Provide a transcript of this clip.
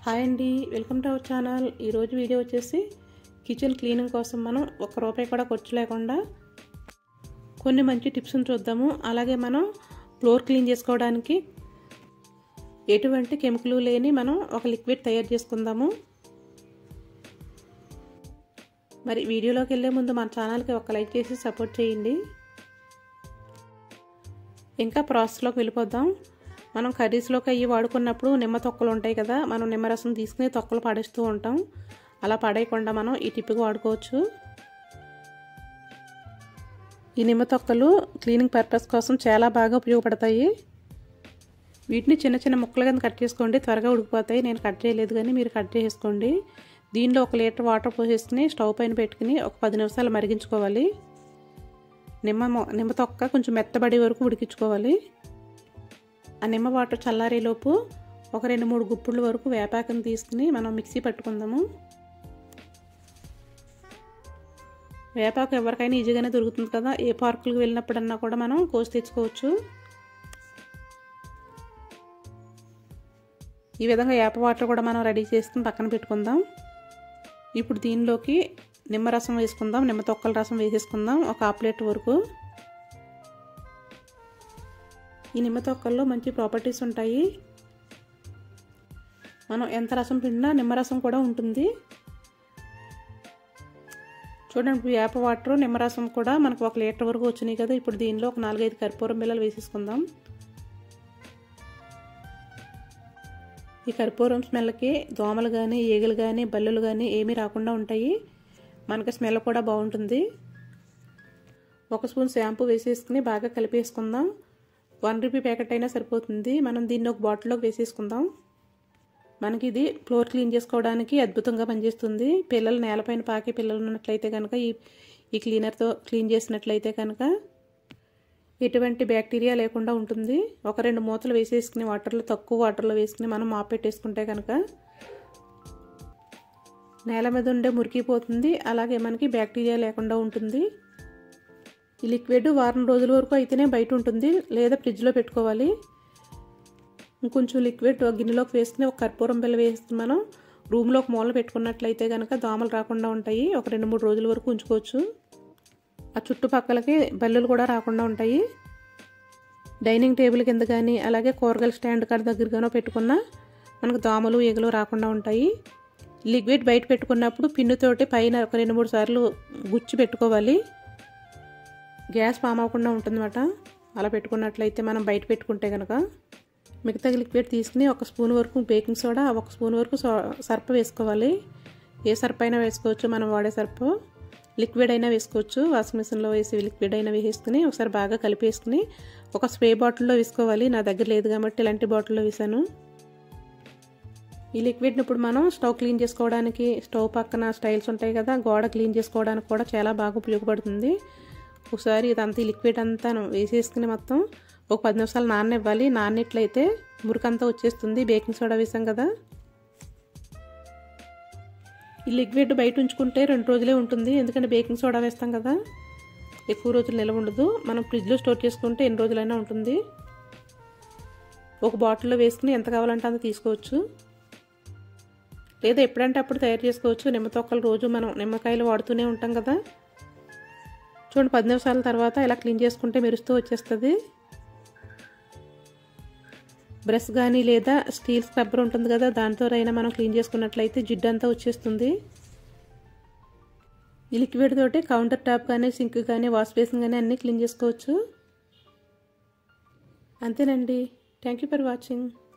Hi అండి, welcome to our channel. ఈరోజు video వచ్చేసి కిచెన్ క్లీనింగ్ కోసం మనం ₹1 కూడా ఖర్చు లేకుండా కొన్ని మంచి టిప్స్ని చూద్దాము. అలాగే మనం ఫ్లోర్ క్లీన్ చేసుకోవడానికి ఎటువంటి కెమికల్ లేని మనం ఒక లిక్విడ్ తయారు చేసుకుందాము. మరి వీడియోలోకి వెళ్ళే ముందు మన ఛానల్కి ఒక లైక్ చేసి సపోర్ట్ చేయండి. ఇంకా ప్రాసెస్లోకి వెళ్ళిపోదాం. మనం కర్రీస్లోకి అవి వాడుకున్నప్పుడు నిమ్మ తొక్కలు ఉంటాయి కదా, మనం నిమ్మరసం తీసుకుని తొక్కలు పడేస్తూ ఉంటాం. అలా పడేయకుండా మనం ఈ టిప్కి వాడుకోవచ్చు. ఈ నిమ్మ తొక్కలు క్లీనింగ్ పర్పస్ కోసం చాలా బాగా ఉపయోగపడతాయి. వీటిని చిన్న చిన్న ముక్కలు కింద కట్ చేసుకోండి, త్వరగా ఉడికిపోతాయి. నేను కట్ చేయలేదు కానీ మీరు కట్ చేసుకోండి. దీనిలో 1 లీటర్ వాటర్ పోసేసుకుని స్టవ్ పైన పెట్టుకుని ఒక 10 నిమిషాలు మరిగించుకోవాలి. నిమ్మ తొక్క కొంచెం మెత్తబడే వరకు ఉడికించుకోవాలి. ఆ నిమ్మ వాటర్ చల్లారేలోపు ఒక 2-3 గుప్పుల వరకు వేపాకుని తీసుకుని మనం మిక్సీ పట్టుకుందాము. వేపాకు ఎవరికైనా ఈజీగానే దొరుకుతుంది కదా, ఏ పార్కులకు వెళ్ళినప్పుడన్నా కూడా మనం కోసి తెచ్చుకోవచ్చు. ఈ విధంగా వేప వాటర్ కూడా మనం రెడీ చేసుకుని పక్కన పెట్టుకుందాం. ఇప్పుడు దీనిలోకి నిమ్మరసం వేసుకుందాం. నిమ్మ తొక్కల రసం వేసేసుకుందాం ఒక 1/2 లీటర్ వరకు. ఈ నిమ్మ తొక్కల్లో మంచి ప్రాపర్టీస్ ఉంటాయి. మనం ఎంత రసం పిండినా నిమ్మరసం కూడా ఉంటుంది. చూడండి, వేప వాటర్ నిమ్మరసం కూడా మనకు 1 లీటర్ వరకు వచ్చినాయి కదా. ఇప్పుడు దీనిలో ఒక 4-5 కర్పూరం బిళ్ళలు వేసేసుకుందాం. ఈ కర్పూరం స్మెల్కి దోమలు కానీ ఈగలు కానీ బల్లులు కానీ ఏమీ రాకుండా ఉంటాయి. మనకి స్మెల్ కూడా బాగుంటుంది. 1 స్పూన్ షాంపూ వేసేసుకుని బాగా కలిపేసుకుందాం. ₹1 ప్యాకెట్ అయినా సరిపోతుంది. మనం దీన్ని ఒక బాటిల్లోకి వేసేసుకుందాం. మనకి ఇది ఫ్లోర్ క్లీన్ చేసుకోవడానికి అద్భుతంగా పనిచేస్తుంది. పిల్లలు నేలపైన పాకే పిల్లలు ఉన్నట్లయితే కనుక ఈ క్లీనర్తో క్లీన్ చేసినట్లయితే కనుక ఎటువంటి బ్యాక్టీరియా లేకుండా ఉంటుంది. 1-2 మూతలు వేసేసుకుని తక్కువ వాటర్లో వేసుకుని మనం మాప్ పెట్టేసుకుంటే కనుక నేల మీద ఉండే మురికిపోతుంది. అలాగే మనకి బ్యాక్టీరియా లేకుండా ఉంటుంది. ఈ లిక్విడ్ వారం రోజుల వరకు అయితేనే బయట ఉంటుంది, లేదా ఫ్రిడ్జ్లో పెట్టుకోవాలి. ఇంకొంచెం లిక్విడ్ గిన్నెలోకి వేసుకుని ఒక కర్పూరం బిళ్ళ వేసి మనం రూమ్లోకి మూల పెట్టుకున్నట్లయితే కనుక దోమలు రాకుండా ఉంటాయి. ఒక 2-3 రోజుల వరకు ఉంచుకోవచ్చు. ఆ చుట్టుపక్కలకి బల్లులు కూడా రాకుండా ఉంటాయి. డైనింగ్ టేబుల్ కింద కానీ అలాగే కూరగాయల స్టాండ్ కాడ దగ్గరగానో పెట్టుకున్నా మనకు దోమలు ఈగలు రాకుండా ఉంటాయి. లిక్విడ్ బయట పెట్టుకున్నప్పుడు పిన్నుతోటి పైన ఒక 2-3 సార్లు గుచ్చి పెట్టుకోవాలి. గ్యాస్ ఫామ్ అవ్వకుండా ఉంటుందన్నమాట. అలా పెట్టుకున్నట్లయితే మనం బయట పెట్టుకుంటే కనుక మిగతా లిక్విడ్ తీసుకుని 1 స్పూన్ వరకు బేకింగ్ సోడా, 1 స్పూన్ వరకు సర్ఫ్ వేసుకోవాలి. ఏ సర్ఫ్ అయినా వేసుకోవచ్చు, మనం వాడే సర్ఫ్. లిక్విడ్ అయినా వేసుకోవచ్చు, వాషింగ్ మిషన్లో వేసి లిక్విడ్ అయినా వేసేసుకుని ఒకసారి బాగా కలిపేసుకుని ఒక స్ప్రే బాటిల్లో వేసుకోవాలి. నా దగ్గర లేదు కాబట్టి ఇలాంటి బాటిల్లో వేసాను. ఈ లిక్విడ్ని ఇప్పుడు మనం స్టవ్ క్లీన్ చేసుకోవడానికి, స్టవ్ పక్కన స్టైల్స్ ఉంటాయి కదా, గోడ క్లీన్ చేసుకోవడానికి కూడా చాలా బాగా ఉపయోగపడుతుంది. ఒకసారి ఇదంతా ఈ లిక్విడ్ అంతా వేసేసుకుని మొత్తం ఒక 10 నిమిషాలు నాననివ్వాలి. నానట్లయితే మురికంతా వచ్చేస్తుంది. బేకింగ్ సోడా వేసాం కదా. ఈ లిక్విడ్ బయట ఉంచుకుంటే 2 రోజులే ఉంటుంది, ఎందుకంటే బేకింగ్ సోడా వేస్తాం కదా, ఎక్కువ రోజులు నిల్వ ఉండదు. మనం ఫ్రిడ్జ్లో స్టోర్ చేసుకుంటే ఎన్ని రోజులైనా ఉంటుంది. ఒక బాటిల్లో వేసుకుని ఎంత కావాలంటే అంత తీసుకోవచ్చు, లేదా ఎప్పుడంటే అప్పుడు తయారు చేసుకోవచ్చు. నిమ్మ తొక్కలు రోజు మనం నిమ్మకాయలు వాడుతూనే ఉంటాం కదా. చూడండి, 10 నిమిషాల తర్వాత ఇలా క్లీన్ చేసుకుంటే మెరుస్తూ వచ్చేస్తుంది. బ్రష్ కానీ లేదా స్టీల్ స్క్రబ్బర్ ఉంటుంది కదా, దాంతో అయినా మనం క్లీన్ చేసుకున్నట్లయితే జిడ్డు అంతా వచ్చేస్తుంది. ఈ లిక్విడ్ తోటి కౌంటర్ టాప్ కానీ సింక్ కానీ వాష్ బేసిన్ కానీ అన్నీ క్లీన్ చేసుకోవచ్చు. అంతేనండి. Thank you for watching.